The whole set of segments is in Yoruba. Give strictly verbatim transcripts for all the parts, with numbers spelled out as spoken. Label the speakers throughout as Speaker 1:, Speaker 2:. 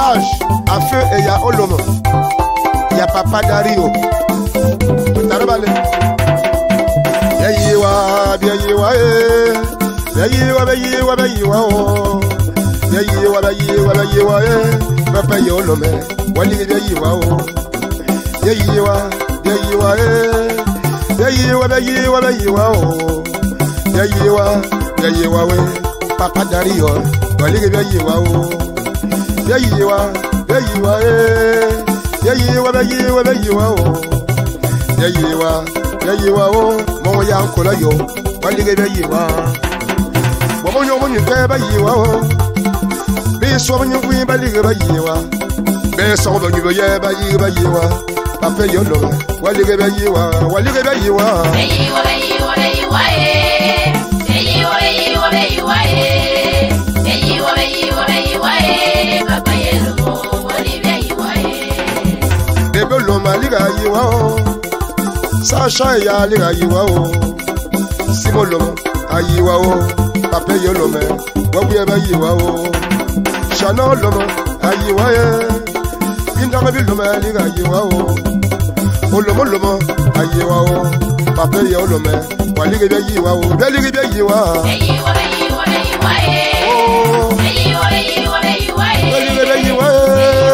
Speaker 1: hommage à Feu et ya Olomo. Ya Papa Dario. Tarabale. Yayiwa, yayiwa, eh. Yayiwa, yayiwa, yayiwa, oh. Yayiwa, yayiwa, yayiwa, eh. Papa Yolome. Wali yayiwa, oh. Yayiwa, yayiwa, eh. Yayiwa, yayiwa, yayiwa, oh. Yayiwa, yayiwa, we. Papa Dario. Wali yayiwa, oh. Yayiwa, yayiwa, eh. Yayiwa, yayiwa, yayiwa, oh. Yayiwa, yayiwa, oh. Mo ya nkola yo. Wali yayiwa. Womonyo monyo ba yiwa, oh. Be so monyo wi ba liga ba yiwa. Be so monyo ye ba yiwa ba yiwa. Papa yo lo. Wali ba yiwa, wali ba yiwa.
Speaker 2: Yayiwa, yayiwa, yayiwa, eh. Yayiwa, yayiwa, yayiwa, eh. Yayiwa, yayiwa, yayiwa, eh. Papa yo lo. Wali ba yiwa, eh.
Speaker 1: Bebe lo ma liga yiwa, oh. Sasha ya liga yiwa, oh. Simo lo ayiwa, oh. Papa yo lo me. Wabu ba yiwa, oh. Shana lo me ayiwa, eh. Indanga bi lo me liga yiwa, oh. Olomo lo me ayiwa, oh. Papa yo lo me. Wali ba yiwa, oh. Beli ba yiwa.
Speaker 2: Yayiwa, yayiwa, yayiwa, eh.
Speaker 1: Oh.
Speaker 2: Yayiwa, yayiwa, yayiwa, eh.
Speaker 1: Wali ba yiwa, eh.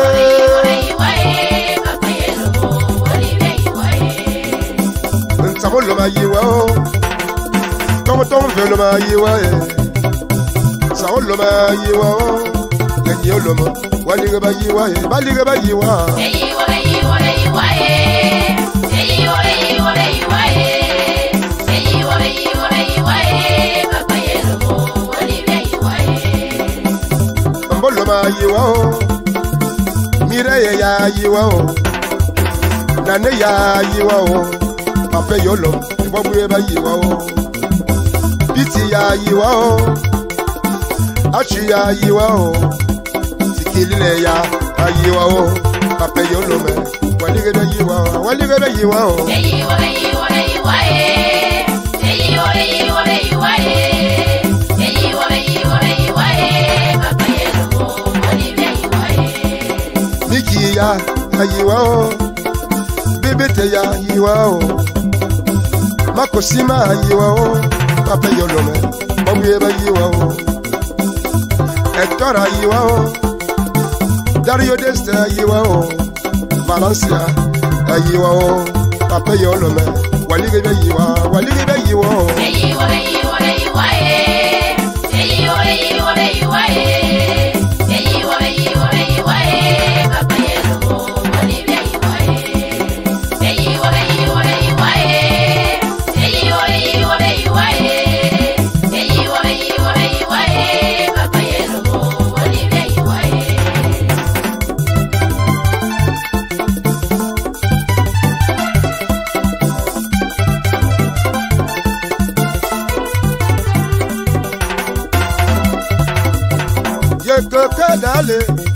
Speaker 1: Lo ma yiwa, oh. Tom tom ve lo ma yiwa, eh. Sa lo ma yiwa, oh. Yanyi lo ma. Wali ba yiwa, eh. Bali ba yiwa.
Speaker 2: Yayiwa, yayiwa, yayiwa, eh. Yayiwa, yayiwa, yayiwa, eh. Yayiwa, yayiwa, yayiwa, eh. Papa yelo, wali ba yiwa, eh.
Speaker 1: Mbo lo ma yiwa, oh. Mire ya yiwa, oh. Nane ya yiwa, oh. Papa yolo, ibobu eba yiwa, oh. Piti ya yiwa, oh. Achi ya yiwa, oh. Sikilile ya yiwa, oh. Papa yolo me. Walige be yiwa, walige be yiwa, oh.
Speaker 2: Yayiwa, yayiwa, yayiwa, eh. Yayiwa, yayiwa, yayiwa, eh. Yayiwa, yayiwa, yayiwa, eh. Papa yelo, wali ba yiwa, eh.
Speaker 1: Miki ya yiwa, oh. Bebete ya yiwa, oh. Makosima yiwa, oh. Papa yolo me. Bobu eba yiwa, oh. Hectora yiwa, oh. Dario Deste yiwa, oh. Valencia yiwa, oh. Papa yolo me. Walige be yiwa, walige be yiwa, oh.
Speaker 2: Yayiwa, yayiwa, yayiwa, eh. Yayiwa, yayiwa, yayiwa, eh. Yayiwa, yayiwa, yayiwa, eh. Papa yelo, wali ba yiwa, eh. Yayiwa, yayiwa, yayiwa, eh. Yayiwa, yayiwa, yayiwa, eh. Yayiwa, yayiwa, yayiwa, eh. Papa yelo, wali ba yiwa, eh.
Speaker 1: Yekeke dale,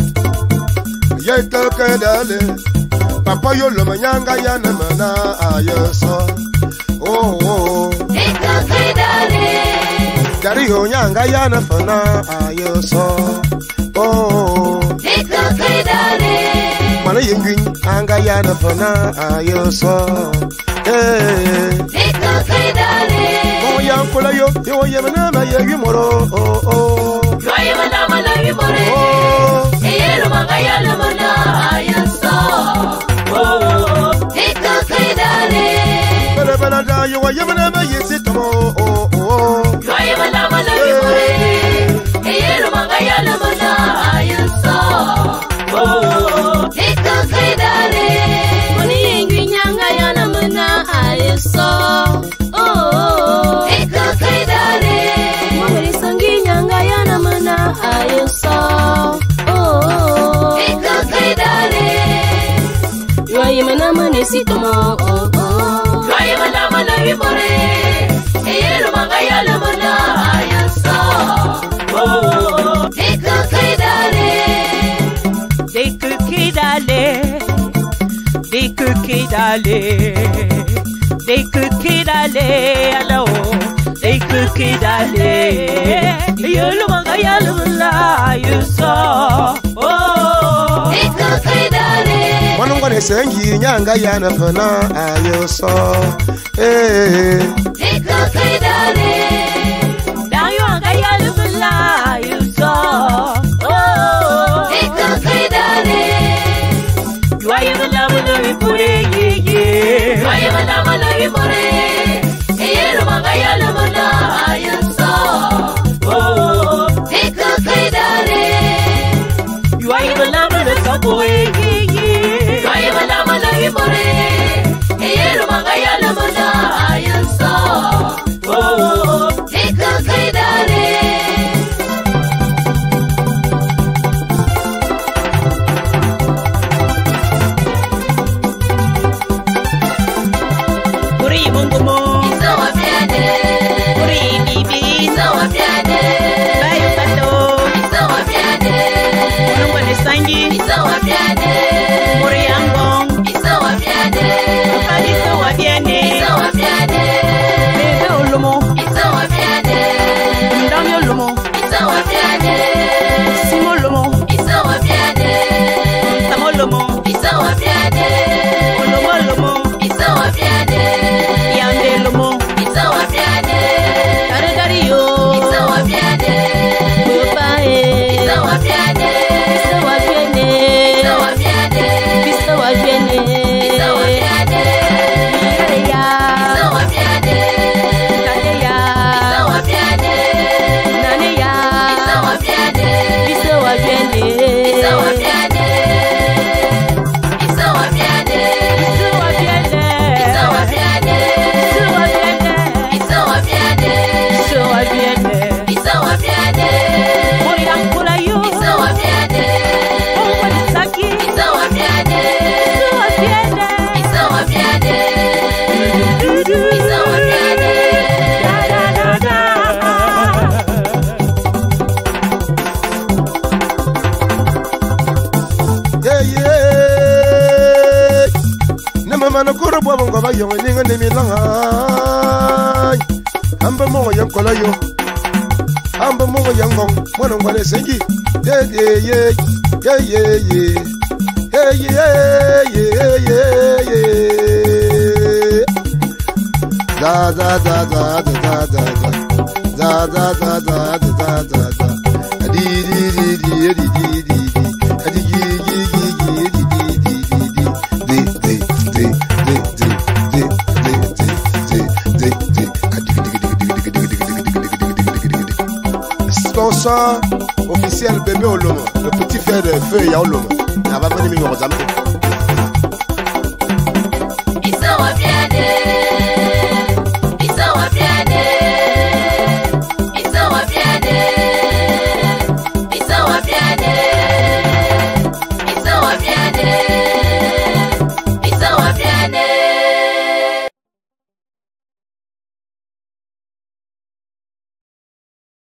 Speaker 1: yekeke dale. Papa yolo manyanga ya na mana ayeso. Oh oh.
Speaker 2: Yekeke dale.
Speaker 1: Dari ho nyanga ya na fana ayeso. Oh.
Speaker 2: Yekeke dale.
Speaker 1: Mana yengwin anga ya na fana ayeso. Eh.
Speaker 2: Yekeke dale.
Speaker 1: Mo ya kola yo, yo yemana ma ye moro. Oh oh.
Speaker 2: Roye mana mana yimore.
Speaker 1: Oh.
Speaker 2: Eyelo magaya la mana ayanso. Oh. Yekeke dale.
Speaker 1: Bele bele da yo yemana ma ye sitomo. Oh oh.
Speaker 2: Roye mana mana yimore. Eyelo magaya la mana ayanso. Oh. Yekeke dale. Moni yengi nyanga ya na mana ayanso. Oh. Yekeke dale. Moni sangi nyanga ya na mana ayanso. Oh. Yekeke dale. Roye mana mana sitomo. Oh oh. Roye mana mana yimore. Eyelo magaya la mana ayanso. Oh. Yekeke dale.
Speaker 3: Yekeke dale. Yekeke dale. Yekeke dale. Hello. Yekeke dale. Yelo magaya la mana ayanso. Oh.
Speaker 1: ngone sengi nyanga yana fana ayo so eh
Speaker 2: Eko kaidare
Speaker 3: Dayo ngaya lumla you so oh
Speaker 2: Eko kaidare
Speaker 3: Yuaye bala bala ipure ye ye
Speaker 2: Yuaye bala bala ipure Eyero mangaya lumla you so
Speaker 3: oh
Speaker 2: Eko kaidare
Speaker 3: Yuaye bala bala kapo ye ye
Speaker 2: Yuaye bala bala ipure Eyero mangaya lumla you so
Speaker 3: oh
Speaker 2: Eko kaidare
Speaker 3: Puri mungumo
Speaker 2: Iso wapiade
Speaker 3: Puri bibi
Speaker 2: Iso wapiade
Speaker 3: Bayo pato
Speaker 2: Iso wapiade
Speaker 3: Ngone sangi
Speaker 2: Iso wapiade
Speaker 3: Puri angong
Speaker 2: Iso wapiade
Speaker 3: Padi so wabiene
Speaker 2: Iso wapiade
Speaker 3: Bebe ulumo
Speaker 2: Iso wapiade
Speaker 3: Ndamyo lumo
Speaker 2: Iso wapiade
Speaker 3: Simo lumo
Speaker 2: Iso wapiade
Speaker 3: Samo lumo
Speaker 2: Iso wapiade
Speaker 3: Ulumo lumo
Speaker 2: Iso wapiade
Speaker 3: Yande lumo
Speaker 2: Iso wapiade
Speaker 3: Gari gari yo
Speaker 2: Iso wapiade
Speaker 3: Babae
Speaker 2: Iso wapiade
Speaker 3: Biso wabiene
Speaker 2: Iso wapiade
Speaker 3: Biso wabiene
Speaker 2: Iso wapiade
Speaker 3: Mireya
Speaker 2: Iso wapiade
Speaker 3: Kaneya
Speaker 2: Iso wapiade
Speaker 3: Naneya
Speaker 2: Iso wapiade
Speaker 3: Biso wabiene
Speaker 2: Iso wapiade Iso wapiade
Speaker 3: Biso wabiene
Speaker 2: Iso wapiade
Speaker 3: Biso wabiene
Speaker 2: Iso wapiade
Speaker 3: Biso wabiene
Speaker 2: Iso wapiade
Speaker 3: Muri ankura yo
Speaker 2: Iso wapiade
Speaker 3: Ongwani saki
Speaker 2: Iso wapiade
Speaker 3: Biso wabiene
Speaker 2: Iso wapiade
Speaker 3: Dudu
Speaker 2: Iso wapiade
Speaker 3: Da da da da
Speaker 1: yeah yeah na mama na kuro bo ngo ba yo ni ngane mi langa amba mo yang kola yo amba mo yang ngong mo no ngane sengi yeah yeah yeah yeah yeah yeah yeah yeah yeah yeah da da da da da da da da da da da da da da da di di di di di di di di gi gi gi gi di di di di di Sponsor officiel Bébé Olomo, le petit frère de Feu Ya Olomo. On va venir me